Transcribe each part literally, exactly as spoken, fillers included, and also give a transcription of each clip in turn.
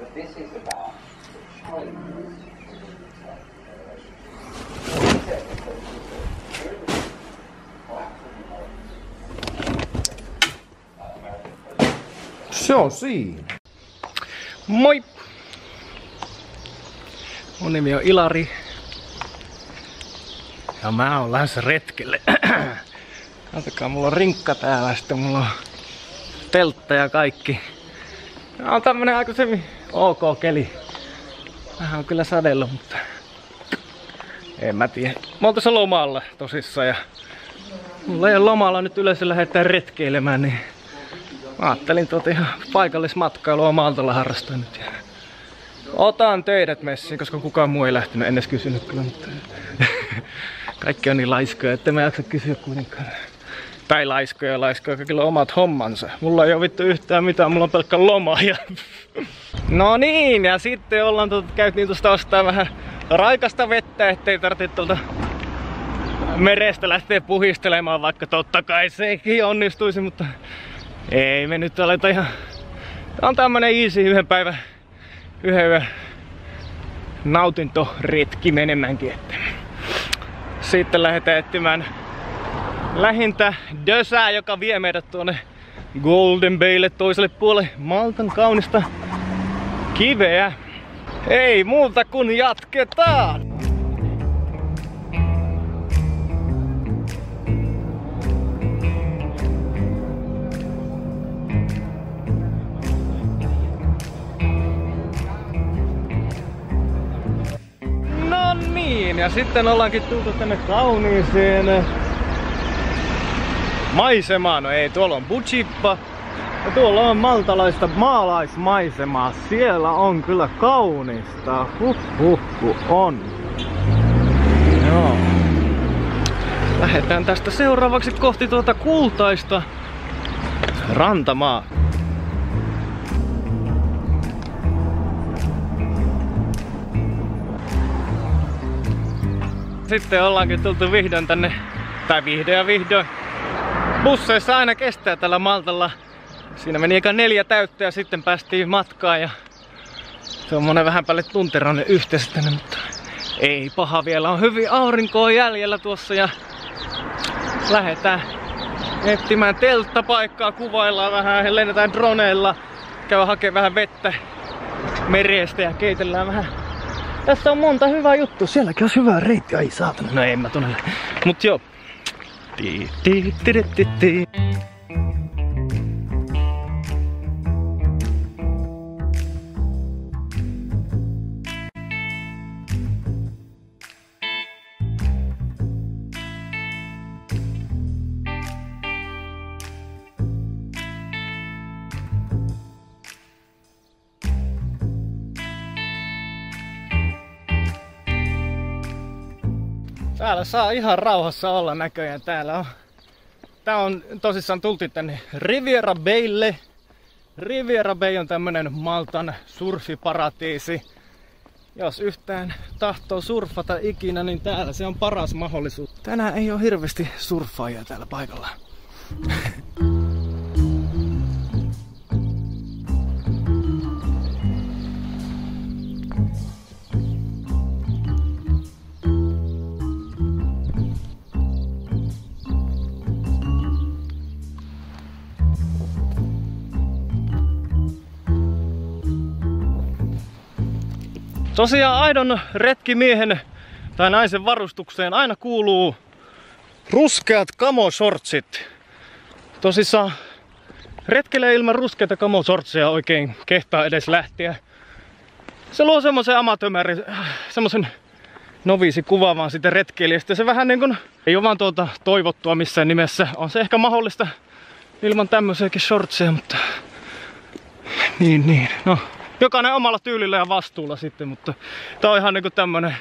Se on siinä. Moi! Mun nimi on Ilari. Ja mä oon lähdössä retkelle. Katsokaa, mulla on rinkka täällä, sitten mulla on teltta ja kaikki. Tää on tämmönen aika semmi ok keli. Vähän on kyllä sadellut, mutta en mä tiedä. Mä oon tässä lomalla tosissaan ja mulla ei ole lomalla nyt yleensä lähdetään retkeilemään, niin mä ajattelin tuota ihan paikallismatkailua Maltalla harrastaa nyt. Ja otan teidät messiin, koska kukaan muu ei lähtenyt, en edes kysynyt kyllä, mutta kaikki on niin laiskoja, ettei mä jaksa kysyä kuitenkaan. Tai laiskoja laiskoja, kaikilla on omat hommansa. Mulla ei oo vittu yhtään mitään, mulla on pelkkä loma. Ja no niin, ja sitten ollaan tuota, käytiin tuosta ostaa vähän raikasta vettä, ettei tarvitse tuolta merestä lähteä puhistelemaan, vaikka totta kai sekin onnistuisi, mutta ei me nyt aleta ihan... Tää on tämmönen easy yhden päivän, yhden yhden nautintoretki menemänkin, että sitten lähdetään etsimään lähintä dösää, joka vie meidät tuonne Golden Baylle toiselle puolelle Maltan kaunista kiveä. Ei muuta kuin jatketaan! No niin, ja sitten ollaankin tultu tänne kauniiseen maisemaan. No ei, tuolla on Bujippa. Ja tuolla on maltalaista maalaismaisemaa. Siellä on kyllä kaunista. Huh, huh, huh, on. Joo. Lähdetään tästä seuraavaksi kohti tuota kultaista rantamaa. Sitten ollaankin tultu vihdoin tänne, tai vihdoin ja vihdoin. Busseissa aina kestää tällä Maltalla. Siinä meni eka neljä täyttä ja sitten päästiin matkaan ja se on monen vähän päälle tunteroinen yhteensä tänne, mutta ei paha, vielä on hyvin aurinkoa jäljellä tuossa ja lähdetään etsimään telttapaikkaa, kuvaillaan vähän, lennetään droneilla, käydään hakemaan vähän vettä merestä ja keitellään vähän. Tässä on monta hyvää juttua, sielläkin olisi hyvää reitti, ai saatana, no en mä tunnella, mut joo. Ti, ti, ti, ti, ti. Täällä saa ihan rauhassa olla näköjään. Täällä on, tää on tosissaan tultiin tänne Riviera Baylle. Riviera Bay on tämmönen Maltan surfiparatiisi. Jos yhtään tahtoo surfata ikinä, niin täällä se on paras mahdollisuus. Tänään ei ole hirveästi surffaajia täällä paikalla. Tosiaan aidon retkimiehen tai naisen varustukseen aina kuuluu ruskeat kamoshortsit. Tosissaan retkelle ilman ruskeita kamoshortseja oikein kehtaa edes lähteä. Se luo semmosen amatööri, semmosen noviisi kuvaamaan sitä retkeilijästä. Se vähän niin kuin ei ole vaan tuota toivottua missään nimessä. On se ehkä mahdollista ilman tämmöisiäkin shortseja, mutta niin niin, no. Jokainen omalla tyylillä ja vastuulla sitten, mutta tää on ihan niinku tämmönen,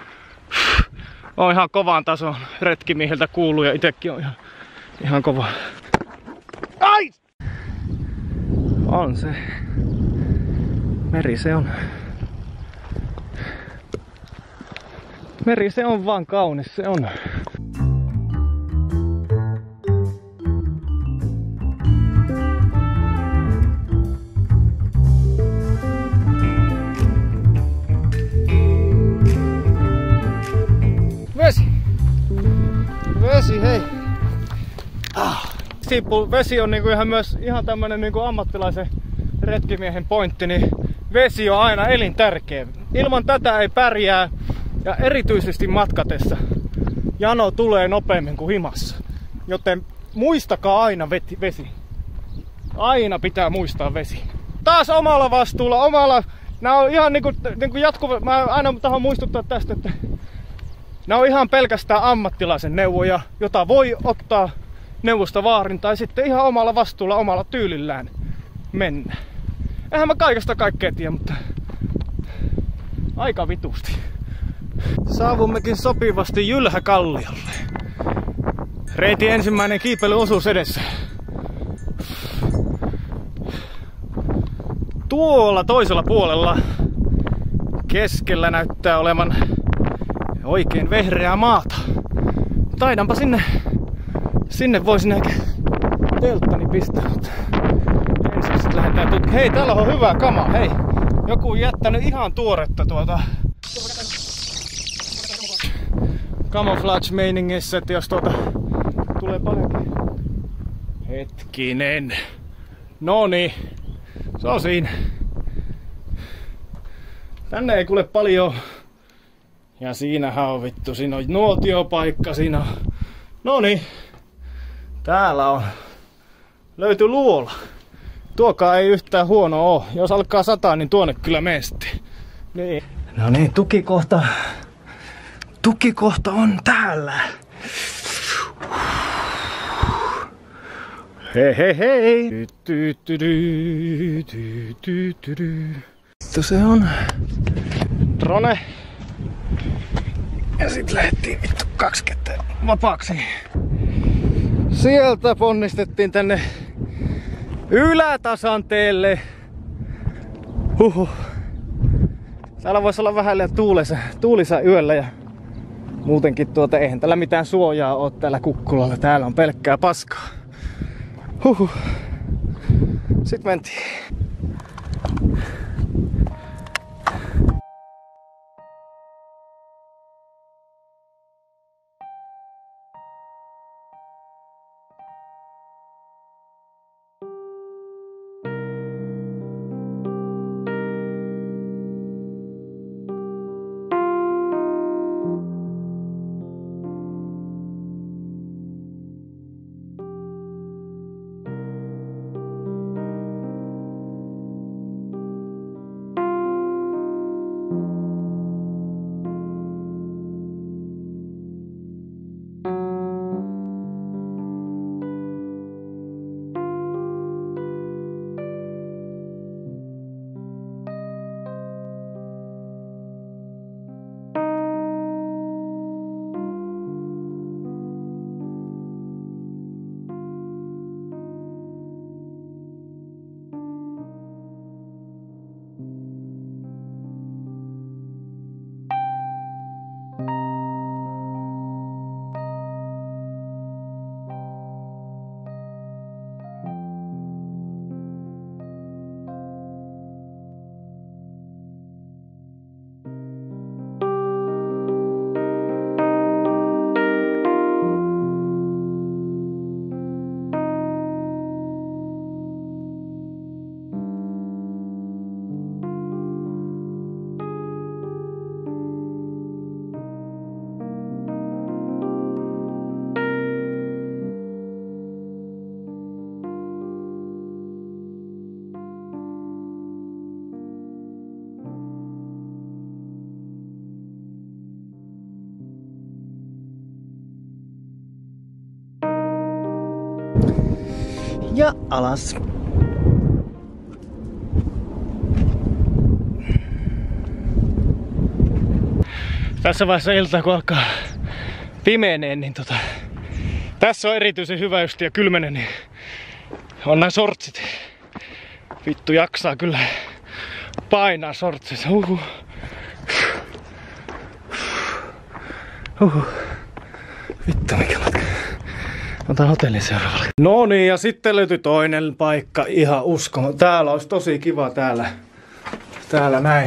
on ihan kovaan tason retkimiehiltä kuuluu ja itekin on ihan, ihan kova. Ai! On se. Meri se on. Meri se on vaan kaunis, se on. vesi, vesi on niinku ihan myös ihan tämmönen niinku ammattilaisen retkimiehen pointti, niin vesi on aina elintärkeä. Ilman tätä ei pärjää, ja erityisesti matkatessa jano tulee nopeammin kuin himassa. Joten muistakaa aina vesi. Aina pitää muistaa vesi. Taas omalla vastuulla, omalla... Nää on ihan niinku, niinku jatkuva... Mä aina tahan muistuttaa tästä, että... Nää on ihan pelkästään ammattilaisen neuvoja, jota voi ottaa neuvosta vaarin tai sitten ihan omalla vastuulla, omalla tyylillään mennä. Eihän mä kaikesta kaikkea tiedä, mutta... Aika vitusti. Saavummekin sopivasti Jylhäkalliolle. Reitin ensimmäinen kiipeilyosuus edessä. Tuolla toisella puolella keskellä näyttää olevan oikein vehreää maata. Taidanpa sinne, sinne voisin ehkä telttani pistää, mutta ensiksi lähdetään tutkimaan. Hei, täällä on hyvä kama, hei. Joku on jättänyt ihan tuoretta tuota camouflage-meiningissä, että jos tuota tulee paljon... Hetkinen. Noniin. Se on siinä. Tänne ei kuule paljon. Ja siinähän on vittu, siinä on nuotiopaikka, siinä on... Noniin. Täällä on. Löytyy luola. Tuokaa ei yhtään huono oo. Jos alkaa sataa, niin tuonne kyllä mesti. Niin. No niin, tukikohta. Tukikohta on täällä. Hei hei hei! Vittu se on drone. Ja sit lähdettiin vittu kaksi kättä vapaaksi. Sieltä ponnistettiin tänne ylätasanteelle. Huhhuh. Täällä voisi olla vähän liian tuulisa, tuulisa yöllä ja muutenkin tuota eihän täällä mitään suojaa oo täällä kukkulalla. Täällä on pelkkää paskaa. Huhhuh. Sitten mentiin. Ja alas. Tässä vaiheessa iltaa kun alkaa pimeneen, niin tota, tässä on erityisen hyvä just ja kylmänen, niin on nää sortsit. Vittu jaksaa kyllä painaa sortsit. Uhuh. Uhuh. Vittu mikä matka. Otan hotellin seuraavalle. No niin, ja sitten löytyi toinen paikka. Ihan uskomaton. Täällä olisi tosi kiva täällä. Täällä näin.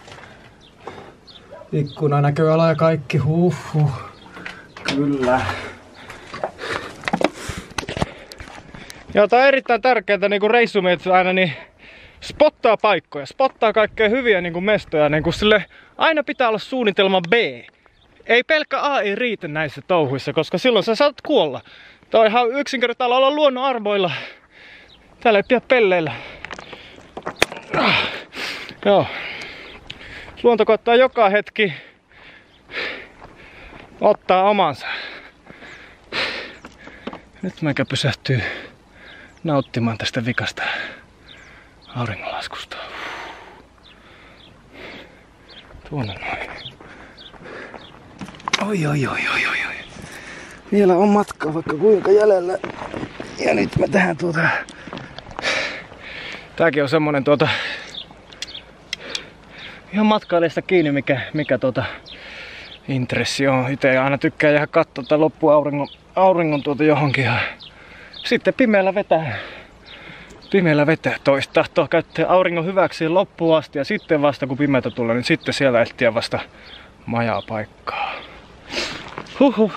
Ikkuna näköala ja kaikki. Huhhuh. Kyllä. Ja tää on erittäin tärkeää niinku reissumiehet aina niin spottaa paikkoja, spottaa kaikkea hyviä niinku mestoja, niinku sille aina pitää olla suunnitelma B. Ei pelkkä A ei riitä näissä touhuissa, koska silloin sä saat kuolla. Tää on ihan yksinkertaisesti olla luonnon arvoilla. Täällä ei pidä pelleillä. Ah, joo. Luonto koittaa joka hetki ottaa omansa. Nyt meikä pysähtyy nauttimaan tästä vikasta auringonlaskusta. Tuonne noin. Oi oi oi oi oi oi. Vielä on matkaa vaikka kuinka jäljellä. Ja nyt mä tähän tuota... Tääkin on semmonen tuota... Ihan matkailijasta kiinni mikä, mikä tuota... intressi on. Ite aina tykkää jäädä kattoo tätä loppuauringon auringon tuota johonkin. Ja sitten pimeällä vetää. Pimeällä vetää toista. Tahtoo käyttää auringon hyväksi loppuun asti. Ja sitten vasta kun pimeätä tulee, niin sitten siellä etsiä vasta majaa paikkaa. Huhhuh.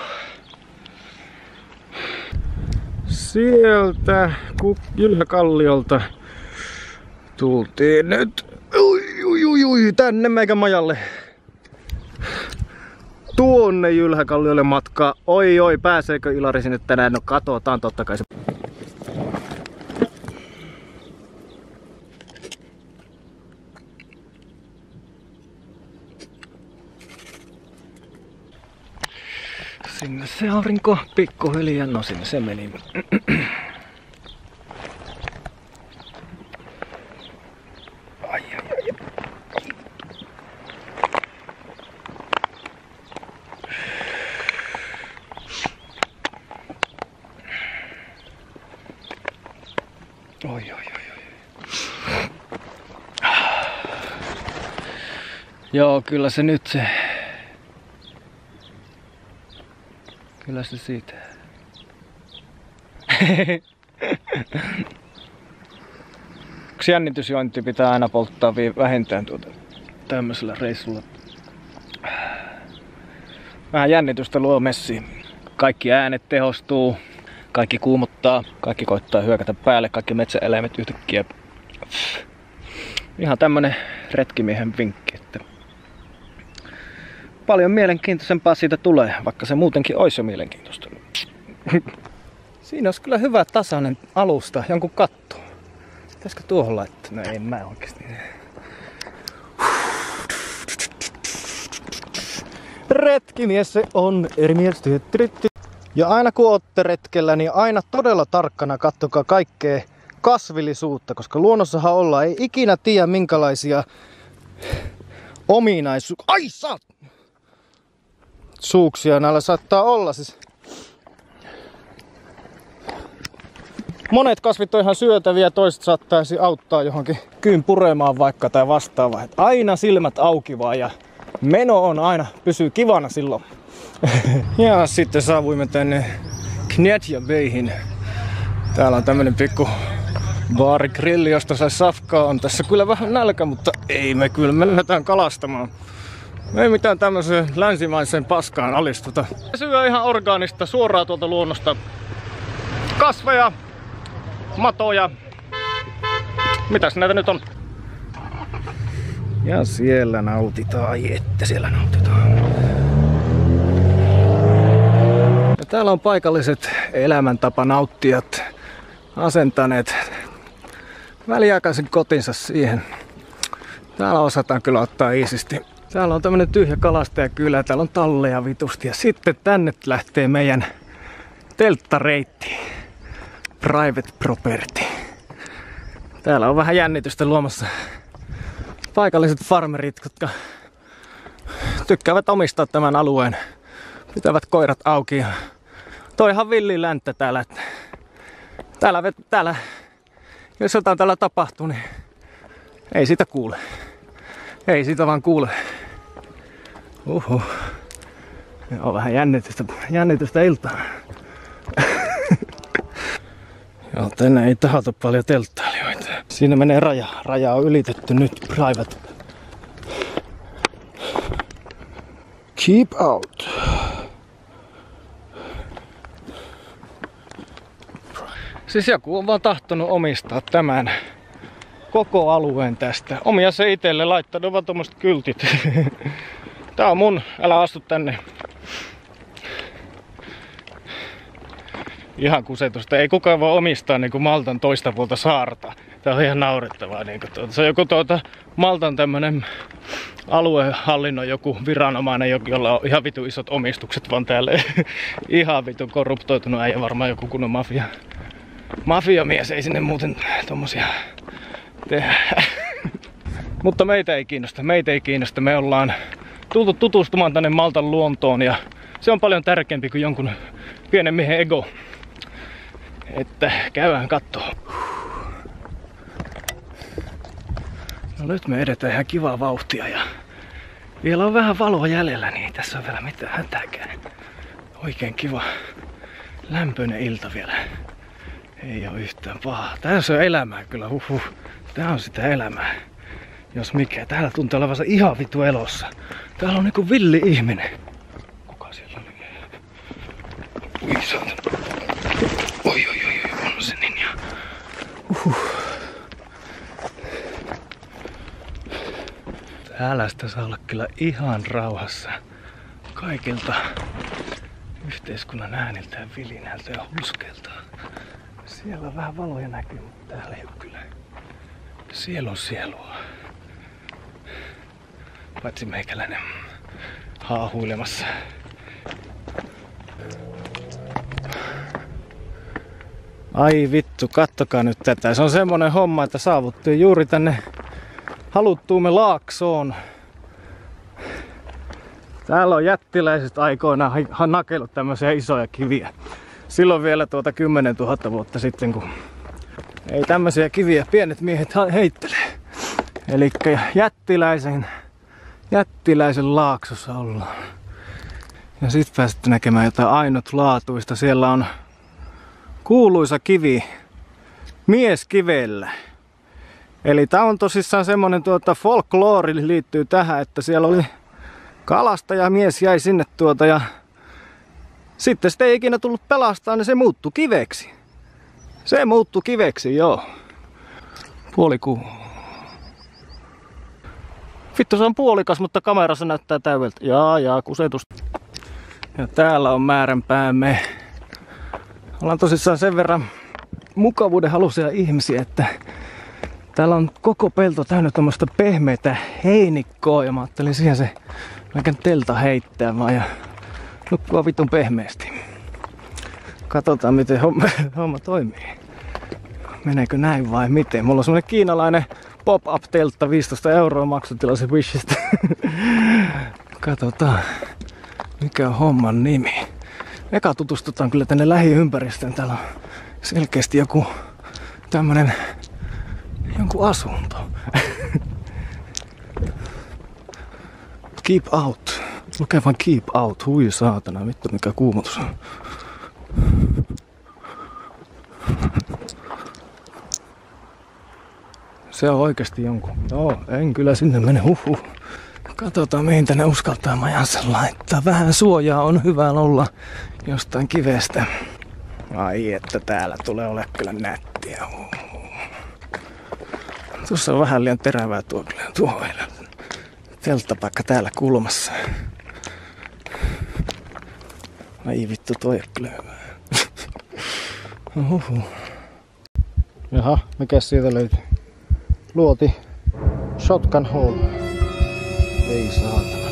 Sieltä Ylhäkalliolta tultiin nyt ui, ui, ui, ui, tänne meikä majalle. Tuonne Ylhäkalliolle matkaa. Oi oi, pääseekö Ilari sinne tänään? No katsotaan totta kai se. Sinne se aurinko pikkuhiljaa, no sinne se meni. Ai, ai, ai. Oi, oi, oi, oi. Joo, kyllä se nyt se... Kyllä se siitä. Yksi jännitysjointi pitää aina polttaa vähintään tuota tämmöisellä reissulla. Vähän jännitystä luo messiin. Kaikki äänet tehostuu, kaikki kuumottaa, kaikki koittaa hyökätä päälle, kaikki metsäeläimet yhtäkkiä. Ihan tämmönen retkimiehen vinkki, että paljon mielenkiintoisempaa siitä tulee, vaikka se muutenkin olisi jo mielenkiintoista. Siinä olisi kyllä hyvä tasainen alusta, jonkun katto. Pitäisikö tuohon laittaa? No ei mä oikeesti. Retkimies se on eri mielestä. Ja aina kun ootte retkellä, niin aina todella tarkkana kattokaa kaikkea kasvillisuutta, koska luonnossahan ollaan, ei ikinä tiedä minkälaisia ominaisuuksia. Ai saat! Suuksia näillä saattaa olla siis. Monet kasvit on ihan syötäviä, toiset saattaisi auttaa johonkin kyyn puremaan vaikka tai vastaavaa. Aina silmät auki vaan ja meno on aina, pysyy kivana silloin. Ja sitten saavuimme tänne Knetja Bayhin. Täällä on tämmönen pikku baarigrilli, josta sai safkaa. On tässä kyllä vähän nälkä, mutta ei me kyllä, me lähdetään kalastamaan. Ei mitään tämmöiseen länsimaiseen paskaan alistuta. Syö ihan orgaanista, suoraan tuolta luonnosta. Kasveja, matoja. Mitäs näitä nyt on? Ja siellä nautitaan, ai että siellä nautitaan. Ja täällä on paikalliset elämäntapanauttajat asentaneet väliaikaisen kotinsa siihen. Täällä osataan kyllä ottaa iisisti. Täällä on tämmönen tyhjä kalastajakylä, täällä on talleja vitusti ja sitten tänne lähtee meidän telttareitti. Private property. Täällä on vähän jännitystä luomassa paikalliset farmerit, jotka tykkäävät omistaa tämän alueen. Pitävät koirat auki ja toi ihan villi länttä täällä. Että täällä, täällä, jos jotain täällä tapahtuu, niin ei sitä kuule. Ei sitä vaan kuule. Uhu. On vähän jännitystä, jännitystä iltaa. Joo, tänne ei tahota paljon telttailijoita. Siinä menee raja. Raja on ylitetty nyt. Private. Keep out. Siis joku on vaan tahtonut omistaa tämän koko alueen tästä. Omia se itelle laittanut vaan tommoset kyltit. Tää on mun, älä astu tänne. Ihan kusetusta. Ei kukaan voi omistaa niinku Maltan toista puolta saarta. Tää on ihan naurettavaa. Niinku tuota. Se on joku tuota Maltan tämmönen aluehallinnon joku viranomainen, jolla on ihan vitu isot omistukset vaan täällä. Ihan vitu korruptoitunut äijä, varmaan joku kunnon mafia. Mafiamies, ei sinne muuten tommosia tehdä. Mutta meitä ei kiinnosta, meitä ei kiinnosta. Me ollaan tultu tutustumaan tänne Maltan luontoon ja se on paljon tärkeämpi kuin jonkun pienen miehen ego. Että käydään kattoo. No nyt me edetään ihan kivaa vauhtia ja vielä on vähän valoa jäljellä, niin ei tässä on vielä mitään hätääkään. Oikein kiva lämpöinen ilta vielä. Ei oo yhtään pahaa. Tässä on elämää kyllä, huhhuh. Tää on sitä elämää. Jos mikä. Täällä tuntuu olevansa ihan vittu elossa. Täällä on niinku villi ihminen. Kuka siellä on? Ui saatan. Oi oi oi oi, on se ninja. Uhuh. Täällä sitä saa olla kyllä ihan rauhassa. Kaikilta yhteiskunnan ääniltä ja vilinältä ja huskelta. Siellä on vähän valoja näkyy, mutta täällä ei ole kyllä. Siellä on sielua. Paitsi meikäläinen haahuilemassa. Ai vittu, kattokaa nyt tätä. Se on semmonen homma, että saavuttiin juuri tänne haluttuumme laaksoon. Täällä on jättiläiset aikoinaan nakellut tämmöisiä isoja kiviä. Silloin vielä tuota kymmenen tuhatta vuotta sitten, kun ei tämmöisiä kiviä pienet miehet heittelee. Elikkä jättiläisen, jättiläisen laaksossa ollaan. Ja sit pääsette näkemään jotain ainutlaatuista. Siellä on kuuluisa kivi Mieskivellä. Eli tää on tosissaan semmonen tuota folkloori liittyy tähän, että siellä oli kalastaja mies jäi sinne tuota ja sitten sitä ei ikinä tullut pelastaa, niin se muuttui kiveksi. Se muuttui kiveksi, joo. Puoliku. Vittu, se on puolikas, mutta kamerassa näyttää täydeltä. Jaa, jaa, kusetus. Ja täällä on määränpäämme. Ollaan tosissaan sen verran mukavuuden haluisia ihmisiä, että täällä on koko pelto täynnä tämmöistä pehmeitä heinikkoa. Ja mä ajattelin siihen se melkein telta heittää vaan ja nukkua vitun pehmeästi. Katsotaan miten homma, homma toimii. Meneekö näin vai miten? Mulla on semmonen kiinalainen pop-up teltta, viisitoista euroa maksutilaisen Wishistä. Katsotaan mikä on homman nimi. Eka tutustutaan kyllä tänne lähiympäristöön. Täällä on selkeästi joku tämmönen jonkun asunto. Keep out. Lukee vaan keep out. Hui saatana, vittu mikä kuumotus on. Se on oikeesti jonkun. Joo, en kyllä sinne mene. Huhhuh. Katsotaan mihin tänne uskaltaa majansa laittaa. Vähän suojaa on hyvä olla jostain kivestä. Ai että täällä tulee ole kyllä nättiä. Huhhuh. Tuossa on vähän liian terävää tuo kyllä. Tuo telttapaikka täällä kulmassa. Ai vittu, toi ei kyllä hyvä. Uhuhu. Jaha, mikäs siitä löytyy? Luoti shotgun hole. Ei saatana.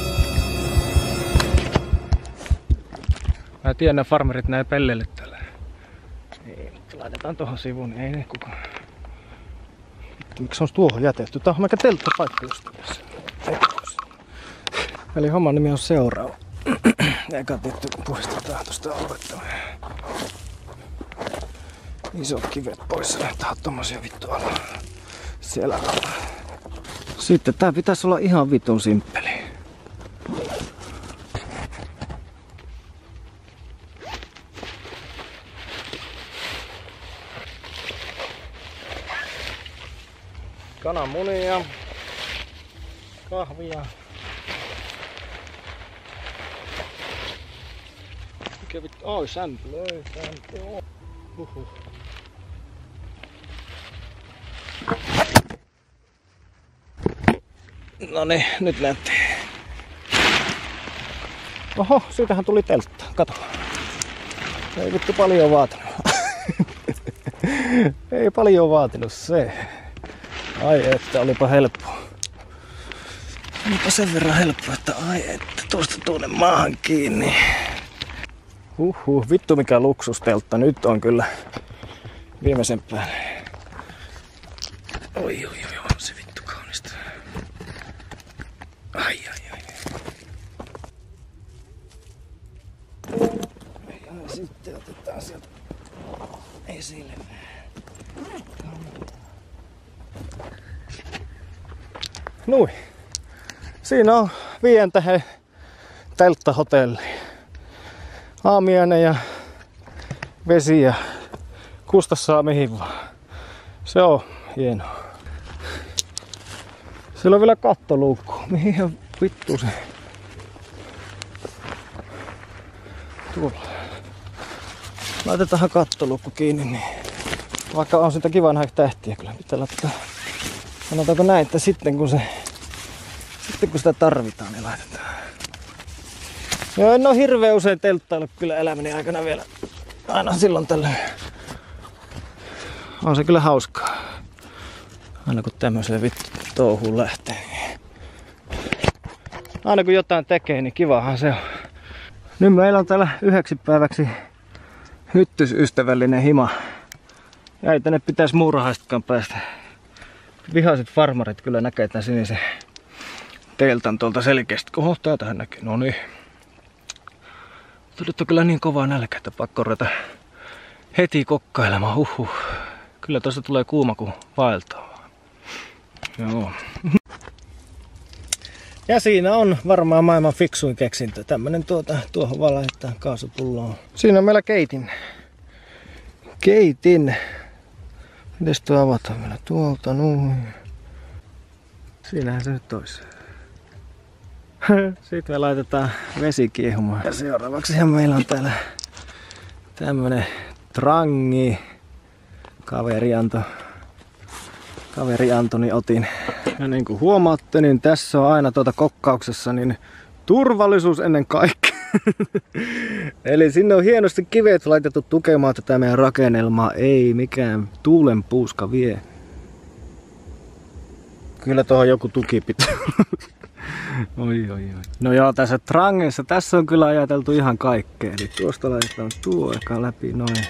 Mä tiedän, nämä farmerit näin pelleille täällä. Ei, mutta laitetaan tohon sivuun, niin ei ne kukaan. Miksi on tuohon jätetty? Tää on aika telttapaikka just tässä. Eli homman nimi on seuraava. Eka tietty puistetaan tosta aluetta. Isot kivet pois. Tää on tommosia vittu alla. Siellä alla. Sitten tää pitäisi olla ihan vitun simppeli. Kananmunia. Kahvia. Mikä vittu? Oi, sämpylöi, sämpylöi. Huhhuh. No niin, nyt näytti. Oho, siitähän tuli teltta. Kato. Ei vittu paljon vaatinut. Ei paljon vaatinut se. Ai että, olipa helppoa. Olipa sen verran helppoa, että ai että, tuosta tuonne maahan kiinni. Huhhuh, vittu mikä luksusteltta. Nyt on kyllä viimeisen päälle. Oi oi oi, on se vittu kaunista. Ai ai ai. Ja sitten otetaan sieltä esille. Nui. Siinä on viien tähän telttahotelli. Aamiainen ja vesi ja kustas saa mihin vaan. Se on hienoa. Siellä on vielä kattoluukku. Mihin vittu se? Tuolla. Laitetaan kattoluukku kiinni, niin vaikka on sitä kiva nähdä tähtiä, kyllä pitää laittaa. Sanotaanko näin, että sitten kun se sitten kun sitä tarvitaan, niin laitetaan. Joo, en oo hirveän usein telttaillut kyllä elämäni aikana vielä. Aina silloin tällöin. On se kyllä hauskaa. Aina kun tämmöiseen vittu touhuun lähtee. Niin aina kun jotain tekee, niin kivahan se on. Nyt meillä on täällä yhdeksi päiväksi hyttysystävällinen hima. Ja ei tänne pitäisi muurahaistakaan päästä. Vihaiset farmarit kyllä näkee tän sinisen teltan tuolta selkeästi. Oho, täältähän näkyy. No niin. Nyt on kyllä niin kovaa nälkä, että pakko ruveta heti kokkailemaan. Huhhuh. Kyllä tuosta tulee kuuma kun vaeltaa. Joo. Ja siinä on varmaan maailman fiksuin keksintö. Tämmönen tuota, tuohon vaan laittaa kaasupulloon. Siinä on meillä keitin. Keitin. Mites tuo avataan vielä tuolta noin. Siinähän se nyt olisi. Sitten me laitetaan vesi kiehumaan. Ja seuraavaksi meillä on täällä tämmönen trangi. Kaveri antoi. Kaveri Antoni otin. Ja niin kuin huomaatte, niin tässä on aina tuota kokkauksessa niin turvallisuus ennen kaikkea. Eli sinne on hienosti kivet laitettu tukemaan tätä meidän rakennelmaa. Ei mikään tuulenpuuska vie. Kyllä tuohon joku tuki pitää. Oi, oi, oi. No joo, tässä trangessa tässä on kyllä ajateltu ihan kaikkea. Eli tuosta laitetaan tuo eka läpi noin.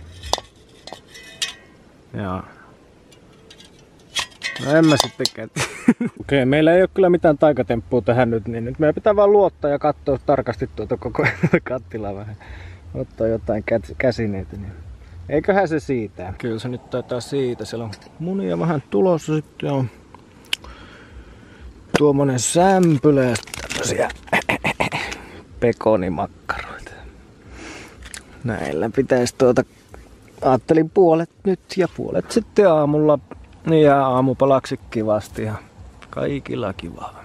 Joo. No en mä sitten Okei, okay, meillä ei ole kyllä mitään taikatemppua tähän nyt, niin nyt meidän pitää vaan luottaa ja katsoa tarkasti tuota koko kattilaa vähän. Ottaa jotain käsineitä, niin eiköhän se siitä. Kyllä se nyt taitaa siitä. Siellä on munia vähän tulossa, sitten on tuommoinen sämpylä ja tämmösiä pekonimakkaroita. Näillä pitäisi tuota, ajattelin puolet nyt ja puolet sitten aamulla. Niin jää aamupalaksi kivasti ja kaikilla kivaa.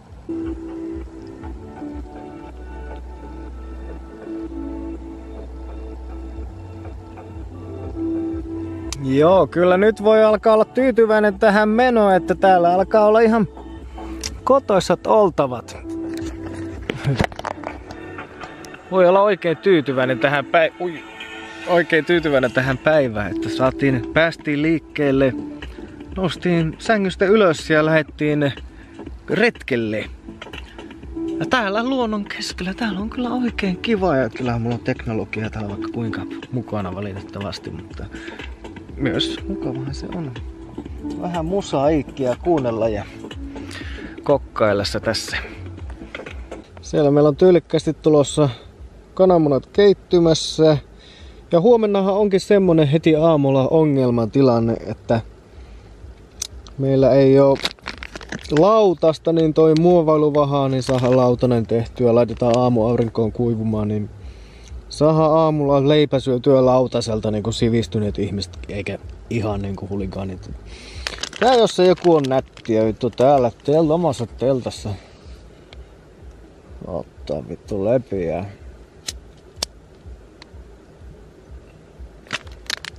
Joo, kyllä nyt voi alkaa olla tyytyväinen tähän menoon, että täällä alkaa olla ihan kotoisat oltavat. Voi olla oikein tyytyväinen tähän päivään. Ui. Oikein tyytyväinen tähän päivään, että saatiin, päästiin liikkeelle. Noustiin sängystä ylös ja lähdettiin retkelle. Ja täällä luonnon keskellä, täällä on kyllä oikein kiva ja kyllä mulla on teknologiaa täällä vaikka kuinka mukana valitettavasti, mutta myös mukavahan se on. Vähän musaiikkia kuunnella ja kokkaillessa tässä. Siellä meillä on tyylikkäästi tulossa kananmunat keittymässä. Ja huomennahan onkin semmonen heti aamulla ongelman tilanne, että meillä ei oo lautasta, niin toi muovailuvahaa, niin saadaan lautanen tehtyä. Laitetaan aamuaurinkoon kuivumaan, niin saadaan aamulla leipä syötyä lautaselta niin kuin sivistyneet ihmiset, eikä ihan niin kuin huligaanit. Tää jos se joku on nättiä vittu täällä tel, omassa teltassa. Ottaa vittu lepiä.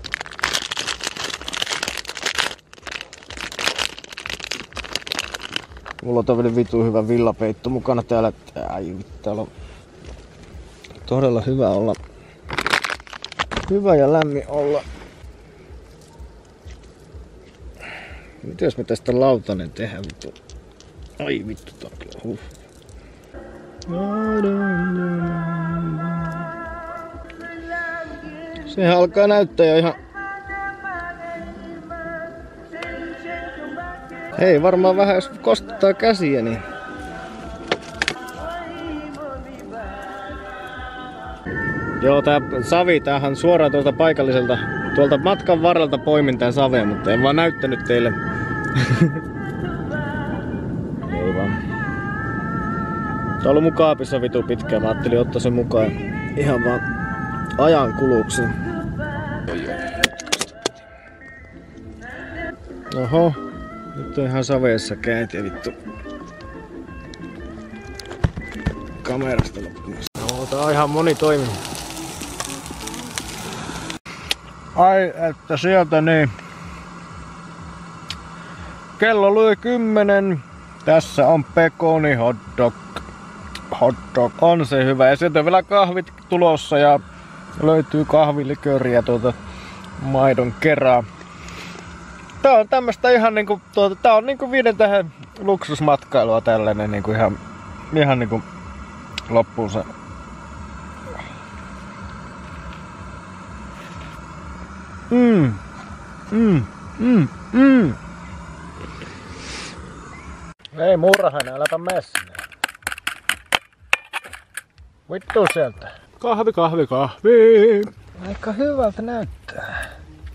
Mulla on tämmönen vitu hyvä villapeitto mukana täällä. Ai vittu, täällä on todella hyvä olla. Hyvä ja lämmin olla. Mites me tästä lautanen tehdään vittu? Ai vittu takia. Huh. Sehän alkaa näyttää jo ihan... Hei, varmaan vähän jos kostuttaa käsiä, niin... Joo, tää savi, tämähän suoraan tuolta paikalliselta, tuolta matkan varrelta poimin tän saveen, mutta en vaan näyttänyt teille. Ei vaan. Tää on ollut mun kaapissa vitu pitkään, mä ajattelin ottaa sen mukaan ihan vaan ajan kuluksi. Oho, nyt on ihan saveessa käyntiä vittu. Kamerasta loppumassa. No, tää on ihan monitoiminen. Ai, että sieltä niin. Kello lui kymmenen. Tässä on pekoni hotdog. Hotdog on se hyvä. Ja sieltä on vielä kahvit tulossa ja löytyy kahviliköriä tuota maidon kerää. Tää on tämmöstä ihan niinku, tuota, tää on niinku viiden tähän luksusmatkailua tällainen niinku ihan, ihan niinku loppuunsa. Mm. Mm. Mm. Mm. Ei murhainen, äläpä mene sinne. Vittu sieltä. Kahvi, kahvi, kahvi. Aika hyvältä näyttää.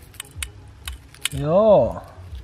Joo.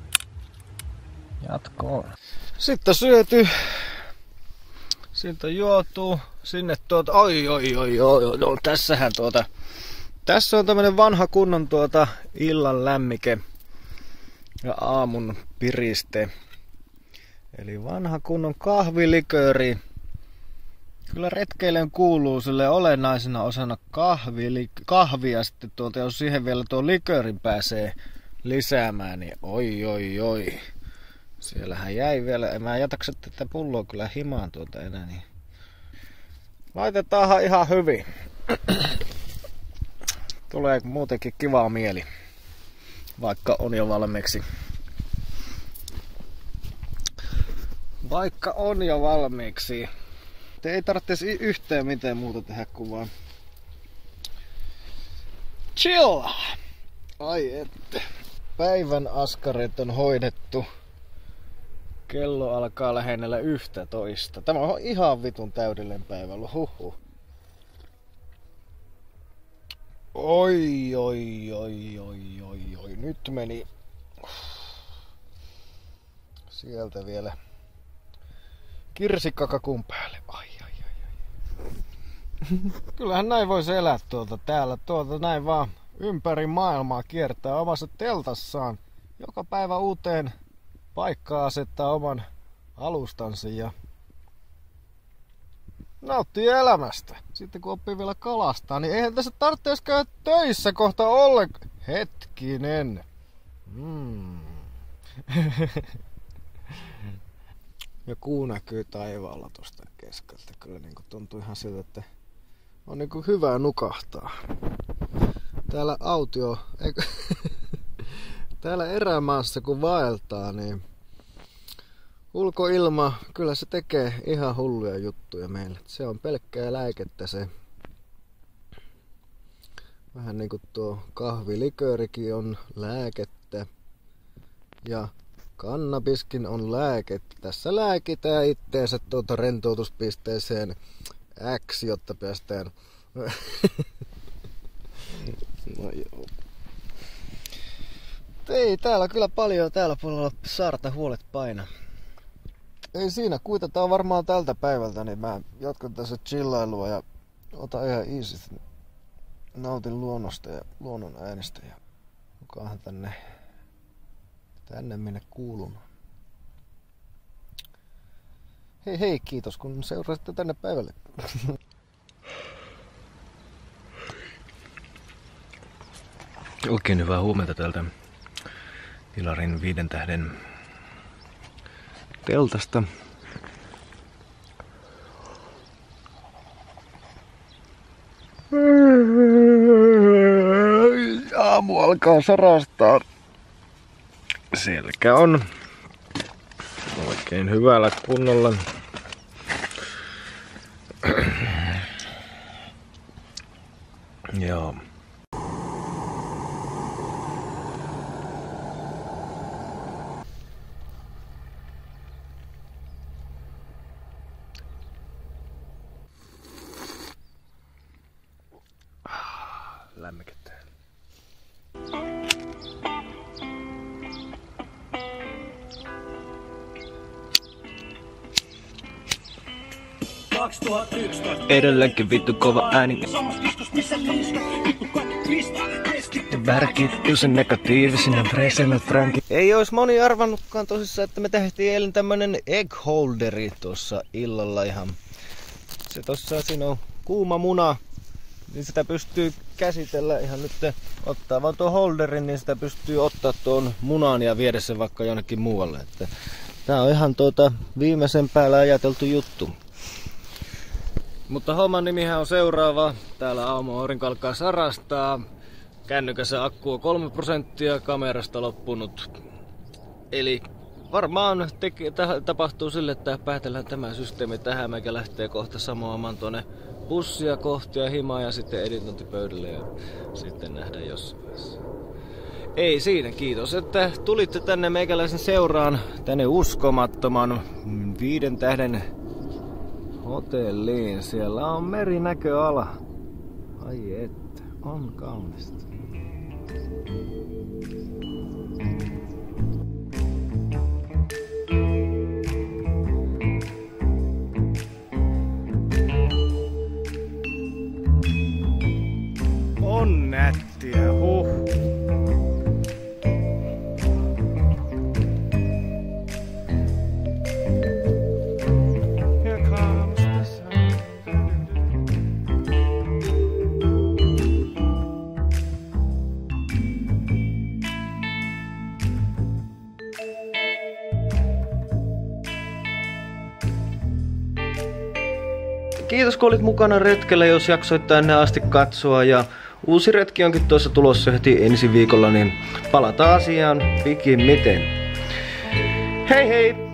Jatkoon. Sitten syöty. Sitten juotu. Sinne tuota. Oi, oi, oi, oi, oi. No, tässähän tuota. Tässä on tämmönen vanha kunnon tuota illan lämmike. Ja aamun piriste. Eli vanha kunnon kahviliköri. Kyllä retkeilen kuuluu sille olennaisena osana kahvi, kahvia sitten tuolta, jos siihen vielä tuon likörin pääsee lisäämään, niin oi oi oi. Siellähän jäi vielä, en mä jätäksä tätä pulloa kyllä himaan tuolta enää, niin laitetaanhan ihan hyvin. Tulee muutenkin kivaa mieli, vaikka on jo valmiiksi. Vaikka on jo valmiiksi. Te ei tarvitsisi yhtään mitään muuta tehdä kuin vaan chill! Ai että. Päivän askareet on hoidettu. Kello alkaa lähennellä yksitoista. Tämä on ihan vitun täydellinen päivä ollut. Huhhuh. Oi, oi, oi, oi, oi, oi. Nyt meni. Sieltä vielä kirsikkakakun päälle. Ai, ai, ai, ai. Kyllähän näin voisi elää tuolta täällä. Tuolta näin vaan ympäri maailmaa kiertää omassa teltassaan. Joka päivä uuteen paikkaan asettaa oman alustansa ja nauttii elämästä. Sitten kun oppii vielä kalastaa, niin eihän tässä tarvitse käydä töissä kohta ollenkaan. Hetkinen. Mm. Ja kuu näkyy taivaalla tuosta keskeltä. Kyllä niin kuin tuntuu ihan siltä, että on niin kuin hyvä nukahtaa. Täällä autio, eikö? Täällä erämaassa kun vaeltaa, niin ulkoilma, kyllä se tekee ihan hulluja juttuja meille. Se on pelkkää lääkettä se. Vähän niin kuin tuo kahviliköörikin on lääkettä. Ja kannabiskin on lääkettä. Tässä lääkitään itteensä tuota rentoutuspisteeseen X, jotta päästään. No joo. Ei täällä kyllä paljon täällä puolella saarta huolet paina. Ei siinä, kuitataan varmaan tältä päivältä, niin mä jatkan tässä chillailua ja otan ihan easy. Nautin luonnosta ja luonnon äänestä ja mukaanhan tänne, tänne minne kuulun. Hei hei, kiitos kun seurasitte tänne päivälle. Oikein hyvää huomenta täältä Ilarin viiden tähden teltasta. alkaa sarastaa. Selkä on oikein hyvällä kunnolla. Joo. Lämmikättä. Edelleenkin vittu kova ääni. Värkit sen negatiivisina presenä Franki. Ei ois moni arvannutkaan tosissaan, että me tehtiin eilen tämmönen egg holderi tuossa illalla ihan. Se tossa siinä on kuuma muna. Niin sitä pystyy käsitellä ihan nyt, ottaa vaan tuon holderin, niin sitä pystyy ottaa tuon munan ja viedä sen vaikka jonnekin muualle. Että tää on ihan tuota viimeisen päällä ajateltu juttu. Mutta homman nimihän on seuraava. Täällä aamuaurinko alkaa sarastaa. Kännykässä akku on kolme prosenttia, kamerasta loppunut. Eli varmaan teke, tapahtuu sille, että päätellään tämä systeemi tähän, mikä lähtee kohta samoamaan tuonne bussia kohti ja himaa ja sitten editointipöydälle ja sitten nähdään jossain vaiheessa. Ei siinä, kiitos, että tulitte tänne meikäläisen seuraan, tänne uskomattoman viiden tähden hotelliin. Siellä on merinäköala. Ai että, on kaunista. On nättiä, huh. Here comes the sun. Kiitos kun olit mukana retkellä, jos jaksoit tänne asti katsoa ja uusi retki onkin tuossa tulossa heti ensi viikolla, niin palataan asiaan pikimmiten. Hei hei!